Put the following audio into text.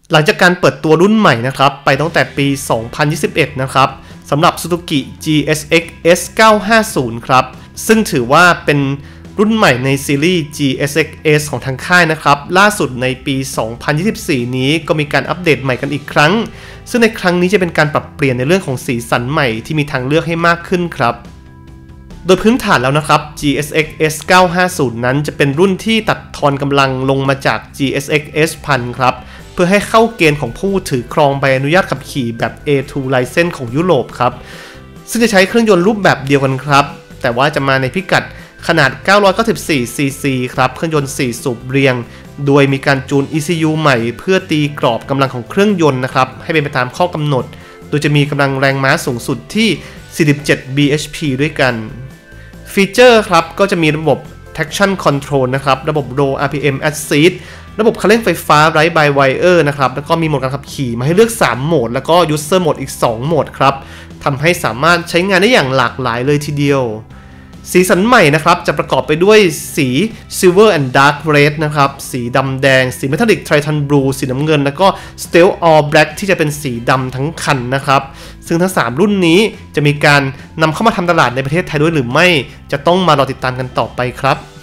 หลังจากการเปิดตัวรุ่นใหม่นะครับไปตั้งแต่ปี 2021 นะครับสำหรับ Suzuki GSX S950 ครับซึ่งถือว่าเป็นรุ่นใหม่ในซีรีส์ GSX S ของทางค่ายนะครับล่าสุดในปี 2024 นี้ก็มีการอัปเดตใหม่กันอีกครั้งซึ่งในครั้งนี้จะเป็นการปรับเปลี่ยนในเรื่องของสีสันใหม่ที่มีทางเลือกให้มากขึ้นครับโดยพื้นฐานแล้วนะครับ GSX S950 นั้นจะเป็นรุ่นที่ตัดทอนกำลังลงมาจาก GSX S1000 ครับเพื่อให้เข้าเกณฑ์ของผู้ถือครองใบอนุญาตขับขี่แบบ A2 License ของยุโรปครับซึ่งจะใช้เครื่องยนต์รูปแบบเดียวกันครับแต่ว่าจะมาในพิกัดขนาด 994 cc ครับเครื่องยนต์ 4 สูบเรียงโดยมีการจูน ECU ใหม่เพื่อตีกรอบกำลังของเครื่องยนต์นะครับให้เป็นไปตามข้อกำหนดโดยจะมีกำลังแรงม้าสูงสุดที่ 47 bhp ด้วยกันฟีเจอร์ครับก็จะมีระบบ traction control นะครับระบบ low rpm assist ระบบคันเร่งไฟฟ้า ride by wire นะครับแล้วก็มีโหมดการขับขี่มาให้เลือก3โหมดแล้วก็ user mode อีก2โหมดครับทำให้สามารถใช้งานได้อย่างหลากหลายเลยทีเดียวสีสันใหม่นะครับจะประกอบไปด้วยสี Silver and Dark Red นะครับสีดำแดงสี Metallic Triton Blue สีน้ำเงินแล้วก็ Stealth All Black ที่จะเป็นสีดำทั้งคันนะครับซึ่งทั้ง3รุ่นนี้จะมีการนำเข้ามาทำตลาดในประเทศไทยด้วยหรือไม่จะต้องมารอติดตามกันต่อไปครับ